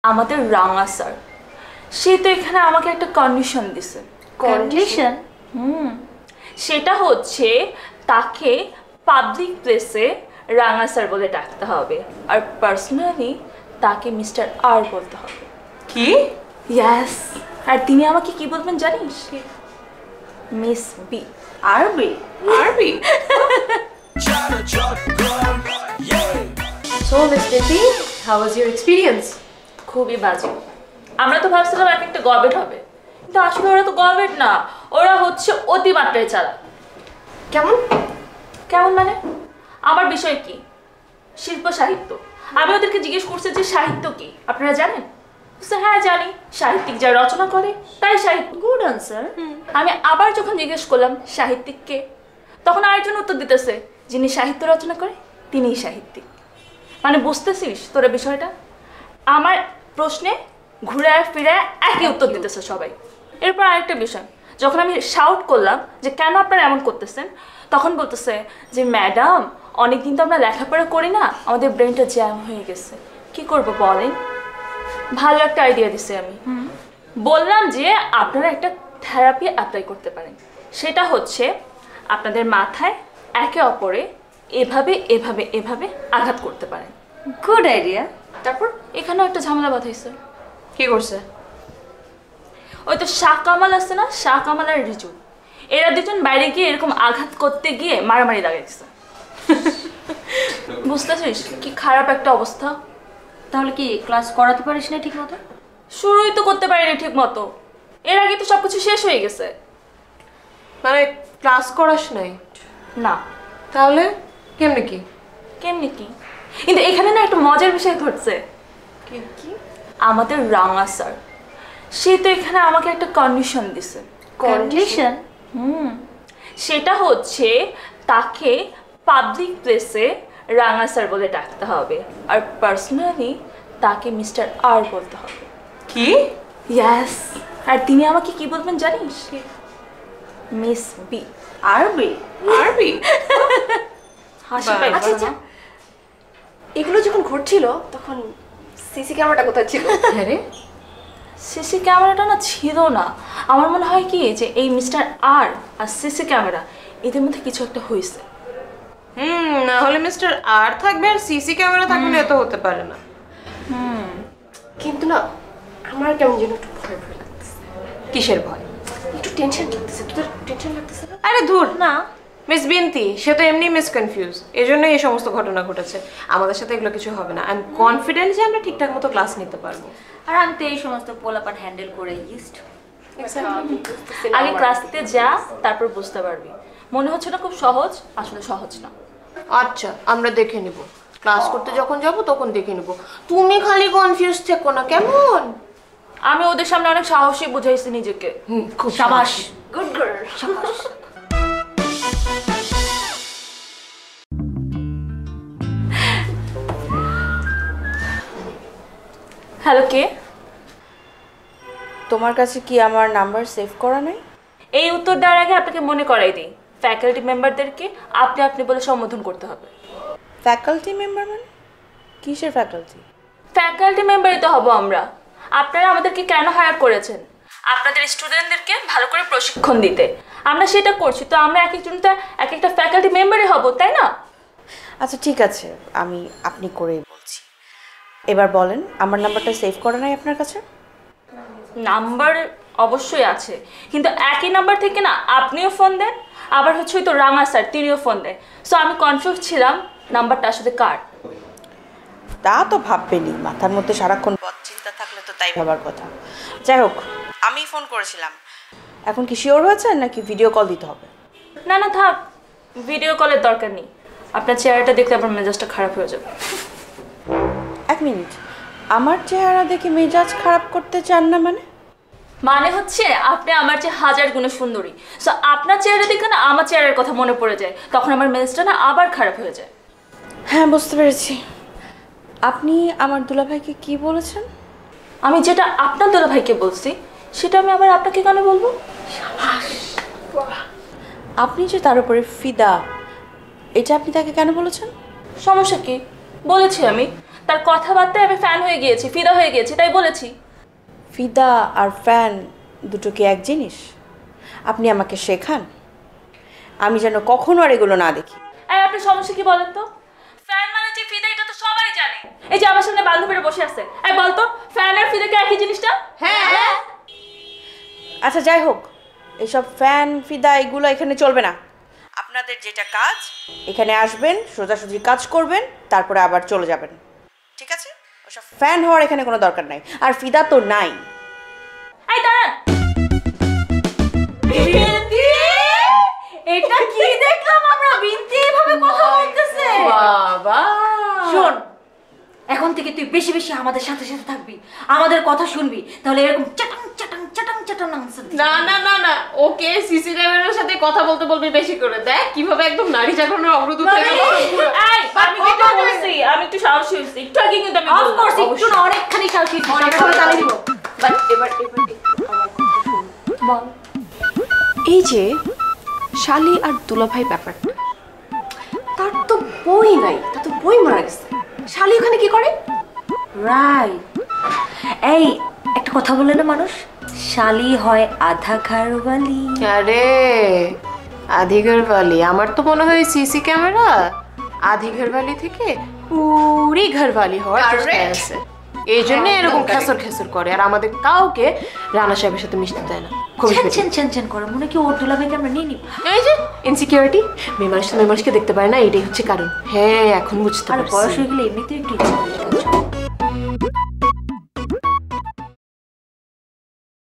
আমাদের রাঙা স্যার সে তো এখানে আমাকে একটা কন্ডিশন দিছে। কন্ডিশন? সেটা হচ্ছে তাকে পাবলিক প্লেসে রাঙা স্যার বলে ডাকতে হবে, আর পার্সোনালি তাকে মিস্টার আর বলতে হবে। কি? ইয়েস। আর তিনি আমাকে কি বলবেন জানিস? Miss B. আরবি? আরবি? So Miss Diti, how was your experience? খুবই বাজে। আমরা তো ভাবছিলাম একটা গভীর হবে, কিন্তু আসলে ওরা তো গভীর না, ওরা হচ্ছে অতিমাত্রায় চালাক। কেমন কেমন মানে? আমার বিষয় কি? শিল্প সাহিত্য। আমি ওদেরকে জিজ্ঞেস করছি যে সাহিত্য কি, আপনারা জানেন? হ্যাঁ জানি, সাহিত্যিক যা রচনা করে তাই সাহিত্য। Good answer. আমি আবার যখন জিজ্ঞেস করলাম সাহিত্যিক কে, তখন আরেকজন উত্তর দিতেছে যিনি সাহিত্য রচনা করে তিনিই সাহিত্যিক। মানে বুঝতেছিস তোরা বিষয়টা? আমার প্রশ্নে ঘুরে ফিরে একই উত্তর দিতেছে সবাই। এরপর আরেকটা বিষয়, যখন আমি শাউট করলাম যে কেন আপনারা এমন করতেছেন, তখন বলতেছে যে ম্যাডাম অনেকদিন তো আমরা লেখাপড়া করি না, আমাদের ব্রেনটা জ্যাম হয়ে গেছে, কি করব বলেন। ভালো একটা আইডিয়া দিছে আমি। বললাম যে আপনারা একটা থেরাপি অ্যাপ্লাই করতে পারেন, সেটা হচ্ছে আপনাদের মাথায় একে অপরে এভাবে এভাবে এভাবে আঘাত করতে পারেন। Good idea. তারপর এখানেও একটা ঝামেলা বাঁধাইছে। কি করছে? ওই তো শাহ কামাল আছে না, শাহ কামাল আর রিজু, এরা দুজন বাইরে গিয়ে এরকম আঘাত করতে গিয়ে মারামারি লাগাইছে। বুঝতেছিস কি খারাপ একটা অবস্থা? তাহলে কি ক্লাস করাতে পারিস না ঠিক মতো? শুরুই তো করতে পারিনি ঠিক মতো, এর আগে তো সবকিছু শেষ হয়ে গেছে। মানে ক্লাস করাস নাই? না। তাহলে কেমনে কি? কেমনি কি? কিন্তু এখানে না একটা মজার বিষয় ঘটছে। কি? আমাদের রাঙা স্যার সে তো এখানে আমাকে একটা কন্ডিশন দিছে। কন্ডিশন? সেটা হচ্ছে তাকে পাবলিক প্লেসে রাঙা স্যার বলে ডাকতে হবে, আর পার্সোনালি তাকে মিস্টার আর বলতে হবে। কি? ইয়েস। আর তিনি আমাকে কি বলবেন জানিস? Miss B. আরবি? আরবি? হাসি পাই। আচ্ছা, এগুলো যখন ঘটছিল তখন সিসি ক্যামেরাটা কোথায় ছিল? আরে সিসি ক্যামেরাটা না ছিল না। আমার মনে হয় কি যে এই মিস্টার আর সিসি ক্যামেরা এদের মধ্যে কিছু একটা হয়েছে। না হলে মিস্টার আর থাকবে আর সিসি ক্যামেরা থাকবে না, এত হতে পারে না। কিন্তু না আমার কেমন যেন একটু ভয় ভয় লাগতেছে। কিসের ভয়? একটু টেনশন লাগতেছে। তোদের টেনশন লাগতেছে না? আরে ধুর না, মিস বিনতি সে তো এমনি মিস কনফিউজ, এজন্যই এই সমস্ত ঘটনা ঘটেছে। আমাদের সাথে এগুলো কিছু হবে না। আই এম কনফিডেন্ট যে আমরা ঠিকঠাক মতো ক্লাস নিতে পারবো। আর আমি তো এই সমস্ত পোলাপান হ্যান্ডেল করে ইউজড। আগে ক্লাসে যা, তারপর বুঝতে পারবি। মনে হচ্ছে না খুব সহজ, আসলে সহজ না। আচ্ছা আমরা দেখে নিব, ক্লাস করতে যখন যাব তখন দেখে নিব। তুমি খালি কনফিউজ থেকো না কেমন? আমি ওদের সামনে অনেক সাহসী বুঝাইছি নিজেকে। খুব সাবাস, গুড গার্ল। সাবাস। হ্যালো, কে? তোমার কাছে কি আমার নাম্বার সেভ করা নাই? এই উত্তর দেওয়ার আগে আপনাকে মনে করাই দিই, ফ্যাকাল্টি মেম্বারদেরকে আপনি আপনি বলে সম্বোধন করতে হবে। ফ্যাকাল্টি মেম্বার মানে কিসের ফ্যাকাল্টি? ফ্যাকাল্টি মেম্বারই তো হব আমরা। আপনারা আমাদেরকে কেন হায়ার করেছেন? আপনাদের স্টুডেন্টদেরকে ভালো করে প্রশিক্ষণ দিতে। আমরা সেটা করছি, তো আমরা এক একজন তো এক একটা ফ্যাকাল্টি মেম্বারই হব, তাই না? আচ্ছা ঠিক আছে, আমি আপনি করেই বলছি। এবার বলেন, আমার নাম্বারটা সেভ করা নাই আপনার কাছে? নাম্বার অবশ্যই আছে, কিন্তু একই নাম্বার থেকে না আপনিও ফোন দেন, আবার হচ্ছে তো রাঙা স্যার তিনিও ফোন দেন। সো আমি কনফিউজ ছিলাম নাম্বারটা আসলে কার। তা তো ভাববেনি, মাথার মধ্যে সারাক্ষণ বদ চিন্তা থাকলে তো তাই ভাবার কথা। যাই হোক, আমি ফোন করেছিলাম। এখন কি শিওর হয়েছে নাকি ভিডিও কল দিতে হবে? না না থাক, ভিডিও কলের দরকার নেই। আপনার চেহারাটা দেখলে আমার মেজাজটা খারাপ হয়ে যাবে। এক মিনিট, আমার চেহারা দেখে মেজাজ খারাপ করতে চান না মানে? মানে হচ্ছে আপনি আমার চেয়ে হাজার গুণে সুন্দরী, সো আপনার চেহারা দেখে না আমার চেহারার কথা মনে পড়ে যায়, তখন আমার মেজাজটা না আবার খারাপ হয়ে যায়। হ্যাঁ বুঝতে পেরেছি। আপনি আমার দুলাভাইকে কি বলেছেন? আমি যেটা আপনার দুলাভাইকে বলছি সেটা আমি আবার আপনাকে কেন বলবো? আপনি যে তার উপরে ফিদা, এটা আপনি তাকে কেন বলেছেন? সমস্যা কি? বলেছি আমি, তার কথাবার্তায় আমি ফ্যান হয়ে গিয়েছি, ফিদা হয়ে গিয়েছি, তাই বলেছি। ফিদা আর ফ্যান দুটো কি এক জিনিস? আপনি আমাকে শেখান, আমি যেন কখনো আর এগুলো না দেখি। এই আপনার সমস্যা কি বলেন তো? ফ্যান মানে যে ফিদা এটা তো সবাই জানে। এই যে আমার সামনে বান্ধবীরা বসে আছে, এই বলতো ফ্যান আর ফিদা কি একই জিনিসটা? হ্যাঁ। আচ্ছা যাই হোক, এইসব ফ্যান ফিদা এগুলো এখানে চলবে না। আপনাদের যেটা কাজ, এখানে আসবেন, সোজাসুজি কাজ করবেন, তারপরে আবার চলে যাবেন, ঠিক আছে? ওসব ফ্যান হওয়ার এখানে কোনো দরকার নাই, আর ফিদা তো নাই। এই দাঁড়ান, এটা কি দেখলাম আমরা? বিনতি এভাবে কথা বলতেছে। বাবা শোন, এখন থেকে তুই বেশি বেশি আমাদের সাথে সাথে থাকবি, আমাদের কথা শুনবি, তাহলে এরকম চাটাং চাটাং চাটাং চাটাং আনসার দিবি। না না না না, ওকে সিসি ক্যামেরার সাথে কথা বলতে বলবি বেশি করে। দেখ কিভাবে একদম নারী জাগরণের অগ্রদূত হয়ে গেল। এই আমি কি বলছি? আমি একটু সাহসী হইছি, একটু আগে কিন্তু আমি অফ কোর্স একটু না, অনেকখানি সাহসী, অনেক করে তালি দিব। বাট এবার আমার কথা শুন। বল। এই যে শালি আর দুলাভাই ব্যাপারটা, তার তো বই নাই, তার তো বই মারা গেছে। শালি ওখানে কি করে? রাইট। এই একটা কথা বলে না মানুষ, শালি হয় আধা ঘরওয়ালি। আরে আধি ঘরওয়ালি, আমার তো মনে হয় সিসি ক্যামেরা আধি ঘরওয়ালি থেকে পুরি ঘরওয়ালি হওয়ার চেষ্টায় আছে। এই জন্য এরকম খেসর খেসর করে, আর আমাদের কাউকে রানা সাহেবের সাথে মিশতে দেয় না। ছেন ছেন ছেন করে, মনে কি ওর দুলাভাইকে আমরা নিয়ে নিব? এই যে ইনসিকিউরিটি, মেয়ে মানুষ তো মেয়ে মানুষকে দেখতে পারে না, এটাই হচ্ছে কারণ। হ্যাঁ এখন বুঝতে আর পারছি। বয়স হয়ে গেলে এমনিতেও একটু ইচ্ছা করে।